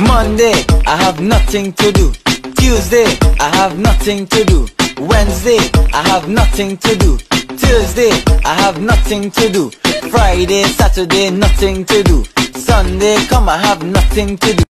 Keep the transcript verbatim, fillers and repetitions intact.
Monday, I have nothing to do. Tuesday, I have nothing to do. Wednesday, I have nothing to do. Thursday, I have nothing to do. Friday, Saturday, nothing to do. Sunday, come, I have nothing to do.